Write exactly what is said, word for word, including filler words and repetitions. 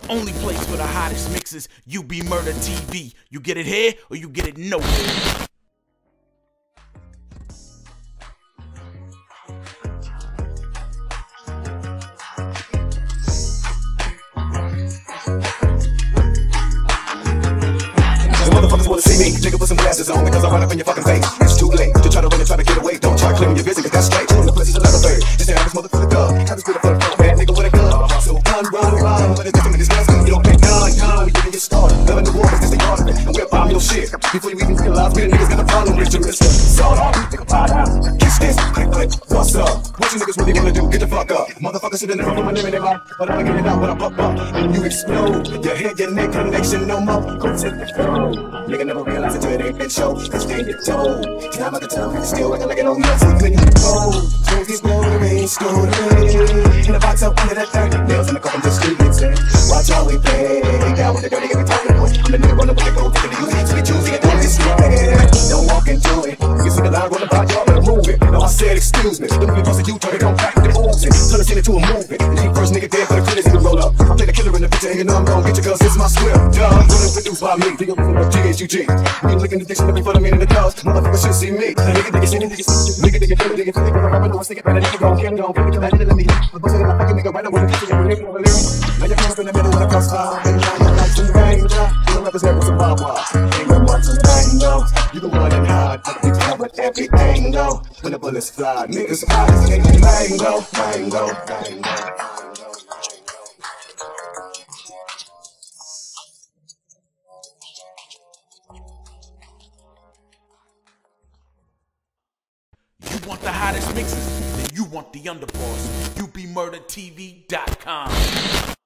only place for the hottest mixes. U B Murder T V. You get it here or you get it nowhere. Motherfuckers wanna see me, nigga put some glasses on because I run up in your fucking face. It's too late to try to run and try to get away. Don't try claiming you're busy, cause that's straight. The place is a level third. Just have this motherfucker gun. Have this good for the front, bad nigga with a gun. So run, run, run, but it's different in this gun. You don't get gun, gun, we didn't get started. Loving the war, cause they hard of it. And we'll bomb your shit. Before you even realize me, the niggas got a problem with your wrist. Sawed off, nigga, pot out. Kiss this, click, click, what's up? What you niggas really wanna do? Get the fuck up. Motherfuckers sitting there with my name in their mouth. But I'ma get it out when I pop up. And you explode. Your head, your neck, connection, no more. Go take the phone. Nigga never realize it till it ain't been show. Cause they get told. Time after time, niggas still acting like it don't know. So when you go, swings these glory, story. In the box up under that thirty. Nails in the cup, I'm just screaming. Watch how we play. Down with the dirty every time. I'm the nigga running with the gold. Taking the U T to the choosing it. Don't disrespect. Don't walk into it. You see the line running by, y'all better move it. No, I said excuse me. Don't be across the U-turn, it come back with the moves it. Turn the scene into a movie. And the first nigga dead for the critics, he can roll up. I play the killer in the picture, and you know I'm gon' get you cause it's my script. Duh, running produced by me. Think of G H U G. You look in the dictionary for the meaning of the cause. Motherfuckers should see me. Nigga, nigga, singing, nigga, singing, nigga, nigga, nigga, nigga, nigga, nigga, rapping, no, stick it, better, nigga, gon' kill, gon' kill, nigga, better than me. I'm busting in my fucking nigga, right now, with a kitchen, with a nigga, with a lyric. Now you're coming up in the middle when I cross fire. And now you're like some danger. You don't represent with some wild wild. Ain't no one some tango. You can run and hide, but you tell with everything, though. When the bullets fly, niggas hide, it's getting mango, mango, mango. You want the hottest mixes? Then you want the underboss. U B Murder T V dot com.